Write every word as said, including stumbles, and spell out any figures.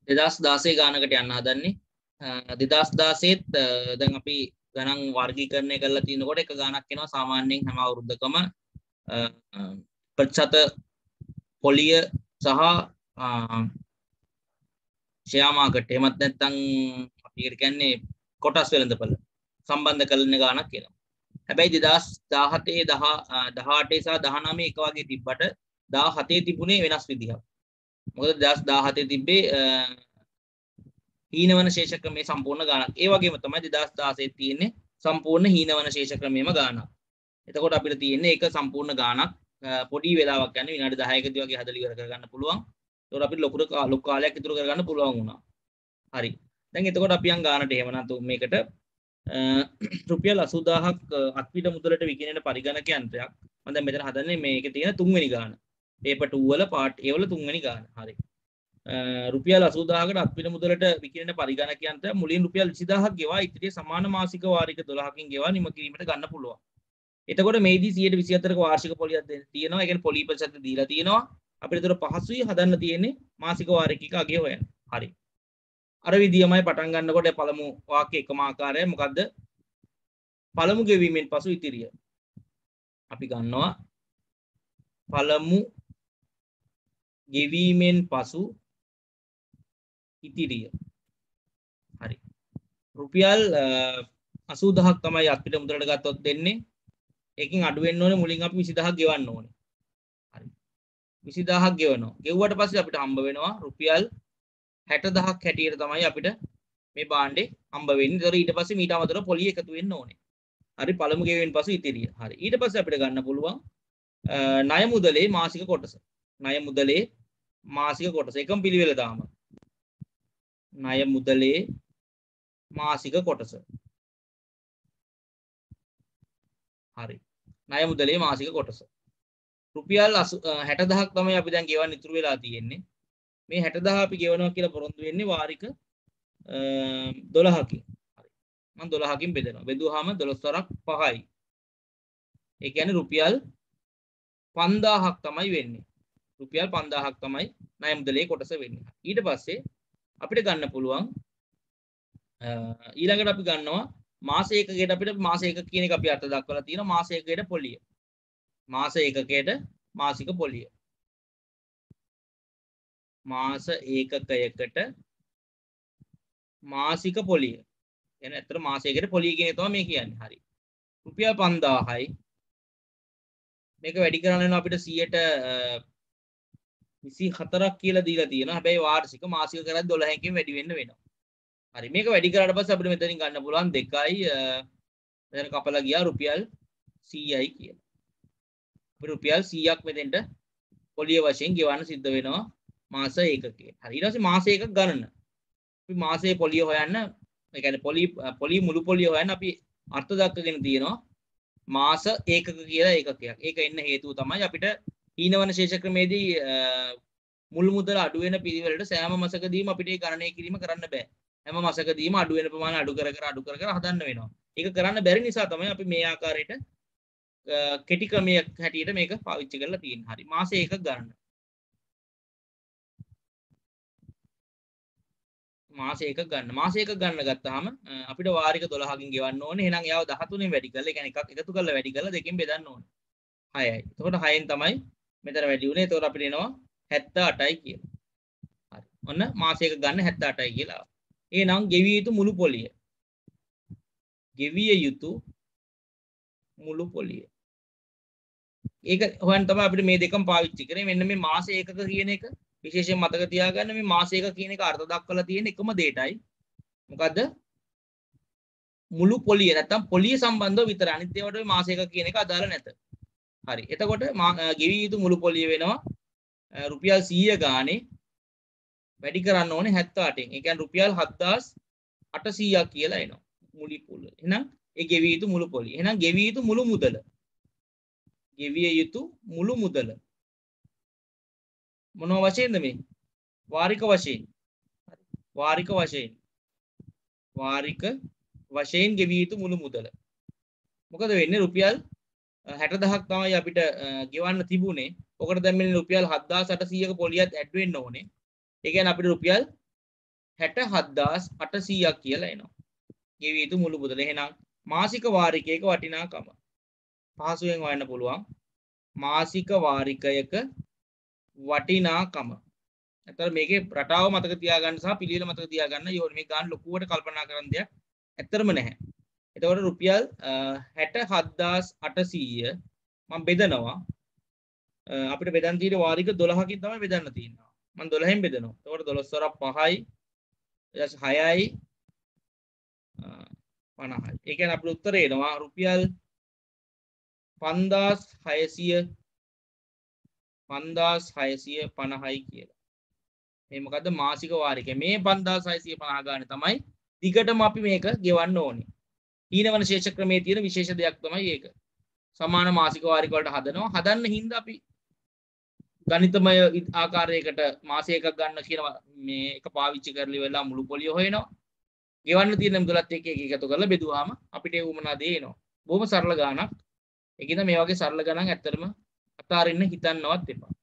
දෙදහස් දාසය ගානකට යන්න හදන්නේ. දෙදහස් දාසයේත් දැන් අපි ගණන් වර්ගීකරණය කරලා තිනකොට එක ගානක් එනවා සාමාන්‍යයෙන් හැම අවුරුද්දකම ප්‍රතිශත පොලිය සහ ෂෙයා මාකට් එහෙමත් නැත්නම් අපි ඒකට කියන්නේ කොටස් වෙළඳපොළ සම්බන්ධ කරන ගානක් එනවා. හැබැයි දෙදහස් දාහතේ දහඅටේ සහ දහනවයේ එක වගේ තිබ්බට දාහතේ තිබුණේ වෙනස් විදිහක්. මොකද දෙදහස් දාහතේ තිබ්බේ හීනවන ශේෂ ක්‍රමයේ සම්පූර්ණ ගානක්. ඒ වගේම තමයි දෙදහස් දාසයේ තියෙන්නේ සම්පූර්ණ හීනවන ශේෂ ක්‍රමයේම ගානක්. එතකොට අපිට තියෙන්නේ ඒක සම්පූර්ණ ගානක් පොඩි වෙලාවක් යන විනාඩි දහයකදී වගේ හදලා ඉවර කරගන්න පුළුවන්. එතකොට අපිට ලොකු ලොකු කාලයක් ඉතුරු කරගන්න පුළුවන් වුණා. හරි. දැන් එතකොට අපි යන් ගානට එහෙමනම් මේකට රුපියල් අසූදාහක් අත්පිට මුදලට විකිනෙන පරිගණක යන්ත්‍රයක්. මම දැන් මෙතන හදන්නේ මේකේ තියෙන තුන්වෙනි ගාන. පේපර් two වල පාර්ට් A වල තුන්වෙනි ගාන. හරි. රුපියල් අසූදාහකට අත්පිට මුදලට විකිනෙන පරිගණක යන්ත්‍රයක් මුලින් රුපියල් විසිදාහක් ගෙවා ඉතිරිය සමාන මාසික වාරික දොළහකින් ගෙවා නිම කිරීමට ගන්න පුළුවන්. එතකොට මේදී සියයට විසිහතරක වාර්ෂික පොලියක් තියෙනවා. ඒ කියන්නේ පොලි ප්‍රතිශත දීලා තියෙනවා. අපිට ඒතර පහසුයි හදන්න තියෙන්නේ මාසික වාරිකයක අගය හොයන්න. හරි. අර විදියමයි පටන් ගන්නකොට පළමු වාක්‍ය එකම ආකාරය මොකද්ද? පළමු ගෙවීමෙන් පසු ඉතිරිය. අපි ගන්නවා පළමු ගෙවීමෙන් පසු ඉතිරිය. හරි. රුපියල් අසූදාහක් තමයි අත්පිට මුදලට ගත්තොත් දෙන්නේ. ඒකෙන් අඩු වෙන්න ඕනේ මුලින් අපි විසිදාහක් ගෙවන්න ඕනේ. හරි. විසිදාහක් ගෙවනවා. ගෙවුවට පස්සේ අපිට හම්බ වෙනවා රුපියල් හැටදහක් හැටියට තමයි අපිට මේ භාණ්ඩේ හම්බ වෙන්නේ. ඒතර ඊට පස්සේ මීට අමතරව පොලිය එකතු වෙන්න ඕනේ. හරි පළමු ගෙවීමෙන් පසු ඉතිරිය. හරි. ඊට පස්සේ අපිට ගන්න පුළුවන් ණය මුදලේ මාසික කොටස. ණය මුදලේ මාසික කොටස. එකම පිළිවෙල දාම. ණය මුදලේ මාසික කොටස. හරි. ණය මුදලේ මාසික කොටස. රුපියල් හැටදහක් තමයි අපි දැන් ගෙවන්න ඉතුරු වෙලා තියෙන්නේ. මේ හැටදහ අපි ගෙවනවා කියලා පොරොන්දු වෙන්නේ වාරික දොළහකින්. හරි. මම දොළහකින් බෙදනවා. බෙදුවාම දොළොස් වරක් පහයි. ඒ කියන්නේ රුපියල් පන්දාහක් තමයි වෙන්නේ. රුපියල් පන්දාහක් තමයි ණය මුදලේ කොටස වෙන්නේ. ඊට පස්සේ අපිට ගන්න පුළුවන් ඊළඟට අපි ගන්නවා මාස ඒකකයට අපිට මාස ඒකක කියන එක අපි අර්ථ දක්වලා තියෙනවා මාස ඒකකයට පොලිය. මාස ඒකකයට මාසික පොලිය. මාස ඒකකයකට මාසික පොලිය. කියන්නේ ඇත්තට මාස ඒකකට පොලිය කියන එක තමයි මේ කියන්නේ. හරි. රුපියල් පන්දාහයි. මේක වැඩි කරන්න වෙනවා අපිට සියයට විසිහතරක් කියලා දීලා තියෙනවා. හැබැයි වාර්ෂික මාසික කරද්දී දොළහකින් වැඩි වෙන්න වෙනවා. හරි. මේක වැඩි කරාට පස්සේ අපිට මෙතනින් ගන්න පුළුවන් දෙකයි මෙතන කපලා ගියා රුපියල් සීයයි කියලා. අපිට රුපියල් සීයක් මෙතෙන්ට පොලිය වශයෙන් ගෙවන්න සිද්ධ වෙනවා මාස ඒකකේ. හරි. ඊට පස්සේ මාස ඒකක ගණන. අපි මාසයේ පොලිය හොයන්න, ඒ කියන්නේ පොලි පොලි මුළු පොලිය හොයන්න අපි අර්ථ දක්වගෙන තියෙනවා මාස ඒකක කියලා ඒකකයක්. ඒක එන්න හේතුව තමයි අපිට හීනවන ශේෂ ක්‍රමේදී මුල් මුදල අඩු වෙන පිළිවෙලට සෑම මාසකදීම අපිට ඒ ගණනය කිරීම කරන්න බෑ. හැම මාසකදීම අඩු වෙන ප්‍රමාණය අඩු කර කර අඩු කර කර හදන්න වෙනවා. ඒක කරන්න බැරි නිසා තමයි අපි මේ ආකාරයට කෙටි ක්‍රමයක් හැටියට මේක පාවිච්චි කරලා තියෙන්නේ. හරි. මාසෙ එකක් ගන්න. මාසෙ එකක් ගන්න. මාසෙ එකක් ගන්න ගත්තාම අපිට වාරික දොළහකින් ගෙවන්න ඕනේ. එහෙනම් යාව දහතුනෙන් වැඩි කරලා, ඒ කියන්නේ එකක් එකතු කරලා වැඩි කරලා දෙකෙන් බෙදන්න ඕනේ. හයයි. එතකොට හයෙන් තමයි මෙතන වැඩි උනේ. එතකොට අපිට එනවා හැත්තඅටයි කියලා. හරි. ඔන්න මාසෙ එකක් ගන්න හැත්තඅටයි කියලා. එහෙනම් ගෙවිය යුතු මුළු පොලිය. ගෙවිය යුතු මුළු පොලිය. ඒක හොයන්න තමයි අපිට මේ දෙකම පාවිච්චි කරේ. මෙන්න මේ මාස ඒකක කියන එක විශේෂයෙන් මතක තියාගන්න. මේ මාස ඒකක කියන එක අර්ථ දක්වලා තියෙන එකම දෙයටයි. මොකද්ද? මුළු පොලිය නැත්තම් පොලිය සම්බන්ධව විතර. අනිත් ඒවාට මේ මාස ඒකක කියන එක අදාළ නැත. හරි. එතකොට ගෙවිය යුතු මුළු පොලිය වෙනවා රුපියල් සීය ගානේ වැඩි කරන්න ඕනේ හැත්තඅටෙන්. ඒ කියන්නේ රුපියල් හත්දාස් අටසීයක් කියලා එනවා. මුළු පොලිය. එහෙනම් ඒ ගෙවිය යුතු මුළු පොලිය. එහෙනම් ගෙවිය යුතු මුළු මුදල. ගෙවිය යුතු මුළු මුදල මොනවා වශයෙන්ද මේ? වාරික වශයෙන්. වාරික වශයෙන්. වාරික වශයෙන් ගෙවිය යුතු මුළු මුදල. මොකද වෙන්නේ? රුපියල් හැටදහක් තමයි අපිට ගෙවන්න තිබුණේ. ඔකට දැන් මෙන්න රුපියල් හත්දාස් අටසීයක පොලියත් ඇඩ් වෙන්න ඕනේ. ඒ කියන්නේ අපිට රුපියල් හැට හත්දාස් අටසීයක් කියලා එනවා. ගෙවිය යුතු මුළු මුදල. එහෙනම් මාසික වාරිකයක වටිනාකම පහසුවෙන් හොයන්න පුළුවන්. මාසික වාරිකයක වටිනාකම. එතකොට මේකේ රටාව මතක තියාගන්න සහ පිළිවෙල මතක තියාගන්න ඕනේ. මේ ගන්න ලොකුවට කල්පනා කරන දෙයක් ඇත්තරම නැහැ. එතකොට රුපියල් හැට හත්දාස් අටසීය මම බෙදනවා. අපිට බෙදන් තියෙන්නේ වාරික දොළහකින් තමයි බෙදන්න තියෙනවා. මම දොළහෙන් බෙදනවා. එතකොට දොළොස් වරක් පහයි ඊට හයයි පනහයි. ඒ කියන්නේ අපිට උත්තරේ එනවා රුපියල් පන්දාස් හයසිය පන්දාස් හයසිය පනහයි කියලා. මේ මොකද්ද මාසික වාරිකය. මේ පන්දාස් හයසිය පනහ ගානේ තමයි දිගටම අපි මේක ගෙවන්න ඕනේ. ඊනවන ශේෂ ක්‍රමයේ තියෙන විශේෂ දෙයක් තමයි ඒක. සමාන මාසික වාරික වලට හදනවා. හදන්න හින්දා අපි ගණිතමය ආකාරයකට මාසය එකක් ගන්න කියන මේ එක පාවිච්චි කරලි වෙලා මුළු පොලිය හොයනවා. ගෙවන්න තියෙන මුදලත් එක්ක එක එකතු කරලා බෙදුවාම අපිට ඒ උමනා දේ එනවා. බොහොම සරල ගාණක්. ඒකින්ද මේ වගේ සරල ගණන් ඇත්තටම අතාරින්න හිතන්නවත් එපා.